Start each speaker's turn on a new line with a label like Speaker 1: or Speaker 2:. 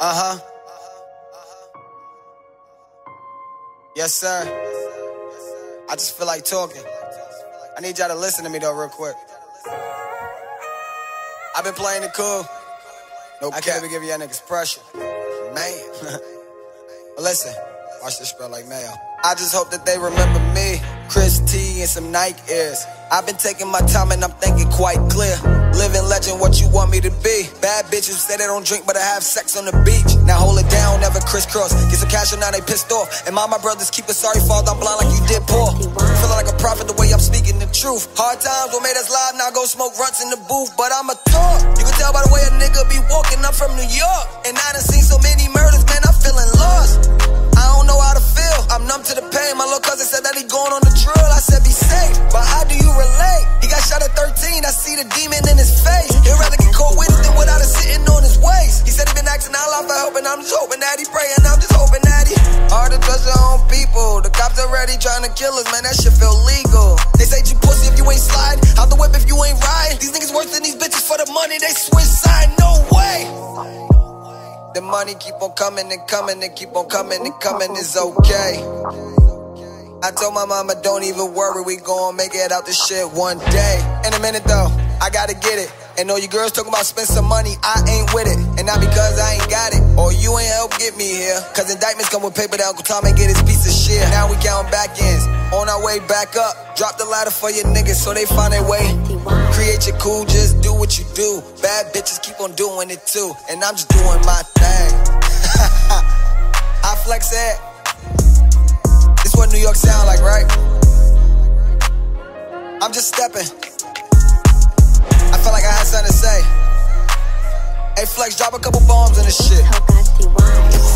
Speaker 1: Uh-huh. Yes, sir. I just feel like talking. I need y'all to listen to me, though, real quick. I've been playing it cool. I can't even give y'all niggas pressure. Man. But listen, watch this spread like mayo. I just hope that they remember me, Chris T, and some Nike Airs. I've been taking my time and I'm thinking quite clear. Living legend, what you want me to be. Bad bitches say they don't drink but I have sex on the beach. Now hold it down, never crisscross. Get some cash and now they pissed off. And my brothers keep it sorry, fall down blind like you did poor. Feeling like a prophet the way I'm speaking the truth. Hard times what made us live, now go smoke runts in the booth. But I'm a talk. You can tell by the way a nigga be walking. I'm from New York and I done seen so many murders, man, I'm feeling lost. I don't know how to feel, I'm numb to the pain. My little cousin said that he going on the drill. I said be safe, but how do you relate? He got shot at 13, I see the demon in his face. He'd rather get caught with it than without it sitting on his waist. He said he been asking Allah for help and I'm just hoping that he praying. I'm just hoping that he hard to trust your own people. The cops already trying to kill us, man, that shit feel legal. They say you pussy if you ain't slide, out the whip if you ain't riding. These niggas worse than these bitches for the money, they switch side, no way. The money keep on coming and coming and keep on coming and coming, is okay. I told my mama don't even worry, we gon' make it out this shit one day. In a minute though, I gotta get it. And all you girls talking about spend some money, I ain't with it. And not because I ain't got it, or you ain't help get me here. Cause indictments come with paper that Uncle Tom ain't get his piece of shit. Now we counting back ends, on our way back up. Drop the ladder for your niggas so they find their way. Create your cool, just do what you do. Bad bitches keep on doing it too. And I'm just doing my thing. I flex it. This what New York sound like, right? I'm just stepping. I felt like I had something to say. Hey Flex, drop a couple bombs in this shit.